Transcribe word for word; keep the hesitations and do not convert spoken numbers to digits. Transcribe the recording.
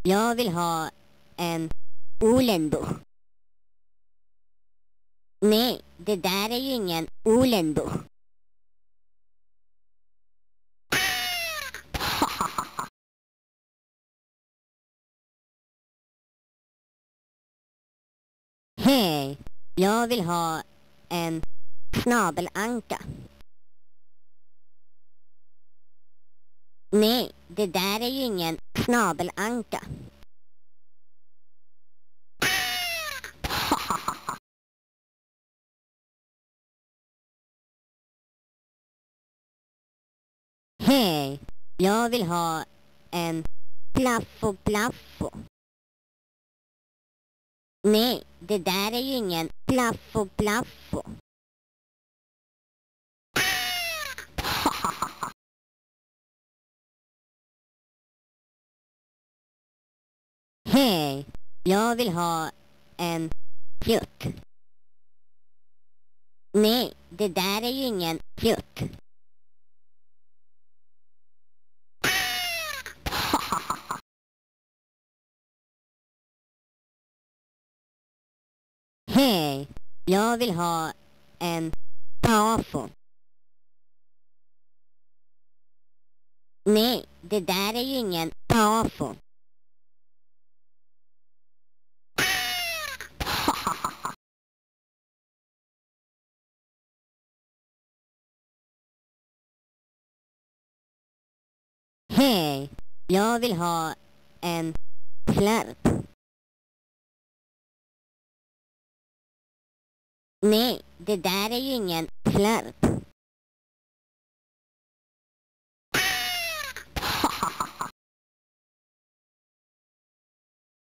jag vill ha en Olenbo. Nej, det där är ju ingen Olenbo. Hej, jag vill ha en snabelanka. Nej, det där är ju ingen snabelanka. Hej, jag vill ha en plaffo plaffo. Nej, det där är ju ingen plaffo plaffo. Hej, jag vill ha en pjutt. Nej, det där är ju ingen pjutt. Hej, jag vill ha en pafo. Nej, det där är ju ingen pafo. Hej, jag vill ha en flärp. Nej, det där är ju ingen flärp.